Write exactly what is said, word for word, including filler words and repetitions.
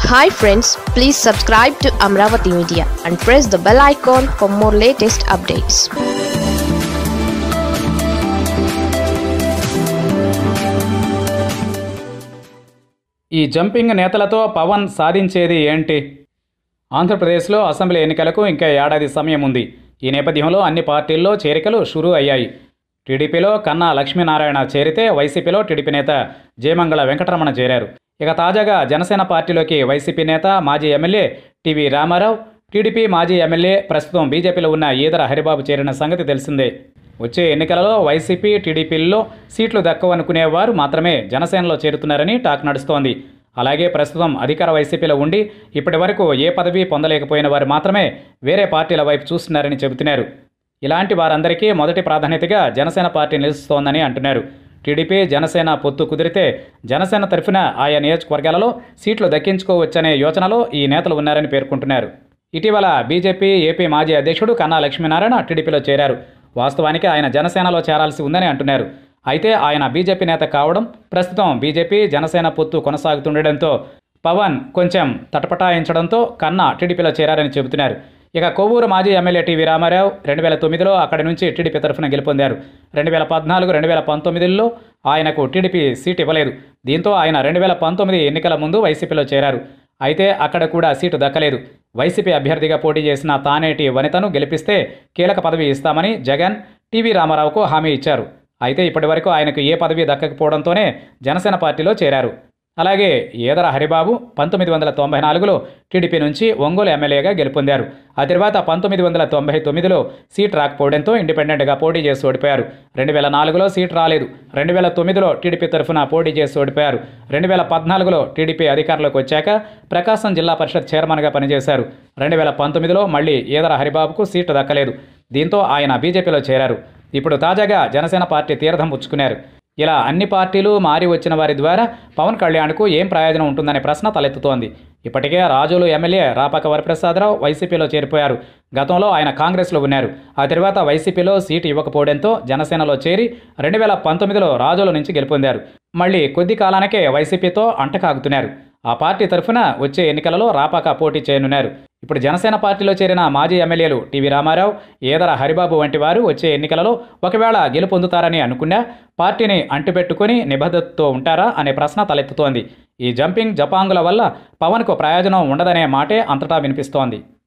Hi friends, please subscribe to Amaravathi Media and press the bell icon for more latest updates. ఈ jumping నేతలతో పవన్ సాధించేది ఏంటి? ఆంధ్రప్రదేశ్లో assembly ఎన్నికలకు ఇంకా ఏడాది సమయం ఉంది. ఈ నేపథ్యంలో అన్ని పార్టీల్లో చేరికలు షురూ అయ్యాయి. టీడీపీలో కన్నా లక్ష్మీనారాయణ చేరితే వైసీపీలో టీడీపీ నేత జయమంగళ వెంకటరమణ చేరారు. ఇక తాజాగా జనసేన పార్టీలోకి వైసీపీ నేత మాజీ ఎమ్మెల్యే టీవీ రామారావు, టీడీపీ మాజీ ఎమ్మెల్యే ప్రస్తుతం బీజేపీలో ఉన్న ఈదర హరిబాబు చేరిన సంగతి తెలిసిందే. వచ్చే ఎన్నికలలో వైసీపీ టీడీపీల్లో సీట్లు దక్కవనుకునేవారు మాత్రమే జనసేనలో చేరుతున్నారని టాక్ నడుస్తోంది. అలాగే ప్రస్తుతం అధికార వైసీపీలో ఉండి ఇప్పటి వరకు ఏ పదవి పొందలేకపోయిన వారు మాత్రమే వేరే పార్టీల వైపు చూస్తున్నారని చెబుతున్నారు. ఇలాంటి వారందరికీ మొదటి ప్రాధాన్యతగా జనసేన పార్టీ నిలుస్తోందని అంటున్నారు. టీడీపీ జనసేన పొత్తు కుదిరితే జనసేన తరఫున ఆయా నియోజకవర్గాలలో సీట్లు దక్కించుకోవచ్చనే యోచనలో ఈ నేతలు ఉన్నారని పేర్కొంటున్నారు. ఇటీవల బీజేపీ ఏపీ మాజీ అధ్యక్షుడు కన్నా లక్ష్మీనారాయణ టీడీపీలో చేరారు. వాస్తవానికి ఆయన జనసేనలో చేరాల్సి ఉందని అంటున్నారు. అయితే ఆయన బీజేపీ నేత కావడం, ప్రస్తుతం బీజేపీ జనసేన పొత్తు కొనసాగుతుండటంతో పవన్ కొంచెం తటపటాయించడంతో కన్నా టీడీపీలో చేరారని చెబుతున్నారు. ఇక కొవ్వూరు మాజీ ఎమ్మెల్యే టీవీ రామారావు రెండు వేల తొమ్మిదిలో అక్కడి నుంచి టీడీపీ తరఫున గెలుపొందారు. రెండు వేల పద్నాలుగు రెండు వేల పంతొమ్మిదిలో ఆయనకు టీడీపీ సీట్ ఇవ్వలేదు. దీంతో ఆయన రెండు వేల పంతొమ్మిది ఎన్నికల ముందు వైసీపీలో చేరారు. అయితే అక్కడ కూడా సీటు దక్కలేదు. వైసీపీ అభ్యర్థిగా పోటీ చేసిన తానేటి వనితను గెలిపిస్తే కీలక పదవి ఇస్తామని జగన్ టీవీ రామారావుకు హామీ ఇచ్చారు. అయితే ఇప్పటి వరకు ఆయనకు ఏ పదవి దక్కకపోవడంతోనే జనసేన పార్టీలో చేరారు. అలాగే ఈదర హరిబాబు పంతొమ్మిది వందల తొంభై నాలుగులో టీడీపీ నుంచి ఒంగోలు ఎమ్మెల్యేగా గెలుపొందారు. ఆ తర్వాత పంతొమ్మిది వందల తొంభై తొమ్మిదిలో సీట్ రాకపోవడంతో ఇండిపెండెంట్గా పోటీ చేసి ఓడిపోయారు. రెండు వేల నాలుగులో సీట్ రాలేదు. రెండు వేల తొమ్మిదిలో టీడీపీ తరఫున పోటీ చేసి ఓడిపోయారు. రెండు వేల పద్నాలుగులో టీడీపీ అధికారంలోకి వచ్చాక ప్రకాశం జిల్లా పరిషత్ చైర్మన్గా పనిచేశారు. రెండు వేల పంతొమ్మిదిలో మళ్ళీ ఈదర హరిబాబుకు సీటు దక్కలేదు. దీంతో ఆయన బీజేపీలో చేరారు. ఇప్పుడు తాజాగా జనసేన పార్టీ తీర్థం పుచ్చుకున్నారు. ఇలా అన్ని పార్టీలు మారి వచ్చిన వారి ద్వారా పవన్ కళ్యాణ్కు ఏం ప్రయోజనం ఉంటుందనే ప్రశ్న తలెత్తుతోంది. ఇప్పటికే రాజోలు ఎమ్మెల్యే రాపాక వరప్రసాదరావు వైసీపీలో చేరిపోయారు. గతంలో ఆయన కాంగ్రెస్లో ఉన్నారు. ఆ తర్వాత వైసీపీలో సీటు ఇవ్వకపోవడంతో జనసేనలో చేరి రెండు వేల పంతొమ్మిదిలో రాజోలు నుంచి గెలుపొందారు. మళ్ళీ కొద్ది కాలానికే వైసీపీతో అంటకాగుతున్నారు. ఆ పార్టీ తరఫున వచ్చే ఎన్నికలలో రాపాక పోటీ చేయనున్నారు. ఇప్పుడు జనసేన పార్టీలో చేరిన మాజీ ఎమ్మెల్యేలు టీవీ రామారావు, ఈదర హరిబాబు వంటి వారు వచ్చే ఎన్నికలలో ఒకవేళ గెలుపొందుతారని అనుకున్నా పార్టీని అంటుపెట్టుకుని నిబద్ధతతో ఉంటారా అనే ప్రశ్న తలెత్తుతోంది. ఈ జంపింగ్ జపాంగుల వల్ల పవన్కు ప్రయోజనం ఉండదనే మాటే అంతటా వినిపిస్తోంది.